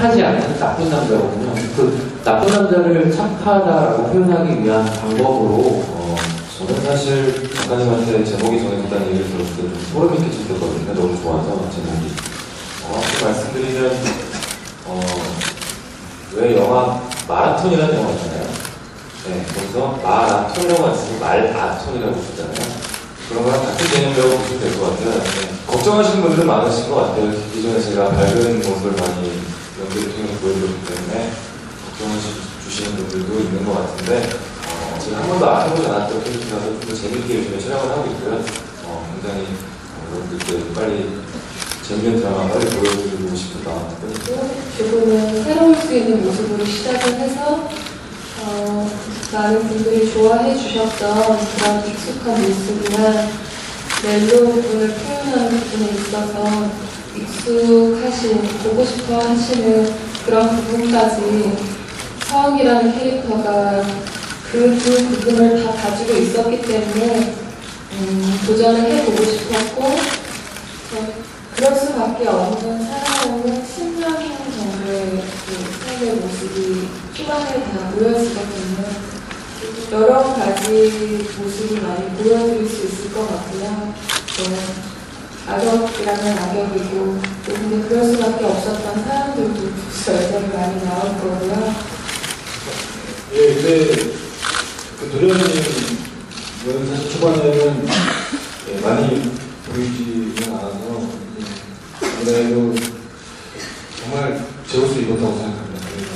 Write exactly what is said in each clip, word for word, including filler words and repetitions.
착하지 않은 나쁜 남자거든요. 그 나쁜 남자를 착하다라고 표현하기 위한 방법으로 어, 저는 사실 작가님한테 제목이 정해졌다는 얘기를 들었을 때 좀 소름이 끼쳤거든요. 너무 좋아서 제목이. 정확히 말씀드리면 어, 왜 영화 마라톤이라는 영화 있잖아요. 네, 거기서 마라톤이라고 안 쓰고 말아톤이라고 쓰잖아요. 그런 거랑 같은 개념이라고 보시면 될 것 같아요. 네. 걱정하시는 분들은 많으신 것 같아요. 기존에 제가 밝은 모습을 많이 연기를 통해서 보여드렸기 때문에 걱정해주시는 분들도 있는 것 같은데 어, 제가 한 번도 안 해보지 않았던 캐릭터라서 좀 더 재밌게 요즘에 촬영을 하고 있고요. 어, 굉장히 어, 여러분들께 빨리 재밌는 드라마 빨리 보여드리고 싶은 마음 조금은 새로울 수 있는 모습으로 시작을 해서 어, 많은 분들이 좋아해 주셨던 그런 익숙한 모습이나 멜로 부분을 표현하는 부분에 있어서 익숙하신, 보고 싶어 하시는 그런 부분까지 서영이라는 캐릭터가 그 두 부분을 다 가지고 있었기 때문에 음, 도전을 해보고 싶었고 어, 그럴 수밖에 없는 사람은 십 년 정도의 그 삶의 모습이 초반에 다 보여지거든요. 여러 가지 모습을 많이 보여드릴 수 있을 것 같고요. 또 악역이라면 악역이고 또 근데 그럴 수밖에 없었던 사람들도 여전히 많이 나올 거고요. 예, 근데 그 도련님 사실 초반에는 예, 많이 보이지는 않아서 그래도 정말 제 옷을 입었다고 생각합니다.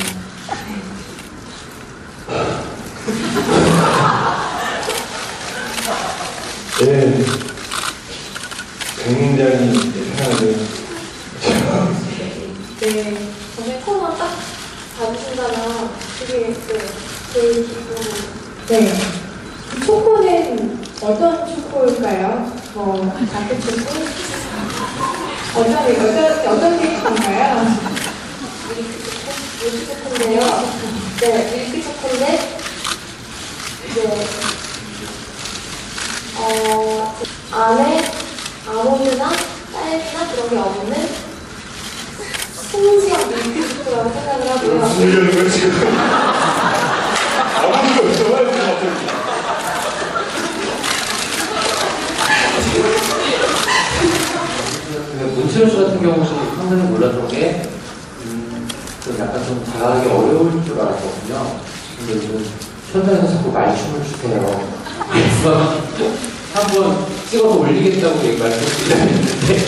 예, 굉장히 편하게. 네, 저는 코너 딱 받으신다면 되게 네, 제일 기쁘고. 네. 초코는 어떤 초코일까요? 뭐, 다크 초코? 어떤, 어떤, 어떤 캐릭터인가요? 밀크 초코인데요. 네, 밀크 초코인데, 이제, 어, 안에 아몬드나 딸기나 그런 게 없는 스무지한 밀크 초코라고 생각을 하고요. 무슨 얘기하는 거야, 지금? 아무도 없어. 문채원 씨 같은 경우는 평소에 몰랐던 게 음, 좀 약간 좀 다가가기 어려울 줄 알았거든요. 근데 요즘 현장에서 자꾸 말춤을 추세요. 그래서 한번 찍어서 올리겠다고 얘기 말씀드렸는데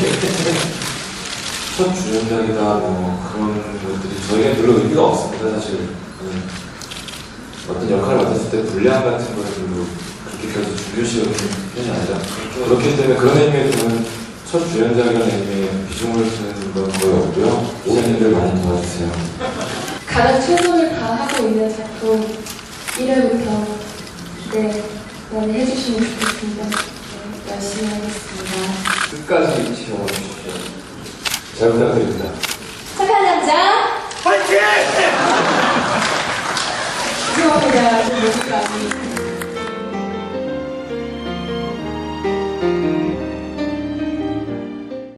첫 주연작이다 뭐 그런 것들이 저희가 별로 의미가 없습니다. 사실 음, 어떤 역할을 맡았을 때 분량 같은 거를 별로 그렇게까지 중요시하는 편이 아니라 그렇기 때문에 그런 의미에서는 첫 주연작이라는 의미의 비중을 두는 건 거의 없고요. 기자님들 많이 도와주세요. 가장 최선을 다하고 있는 작품 일 회부터 네, 많이 해주시면 좋겠습니다. 네, 열심히 하겠습니다. 끝까지 지켜주십시오. 잘 부탁드립니다. 착한 남자 화이팅! 죄송합니다. 좀 모습이 아니